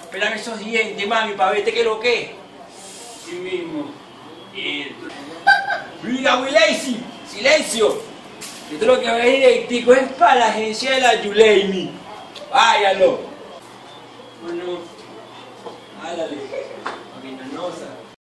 Espérame esos dientes, mami, para verte qué es lo que es. Sí mismo. Mira, Yuleisy, silencio. Esto lo que va a ir directico es para la agencia de la Yuleisy. Váyalo. Bueno, Álale. Venenosa.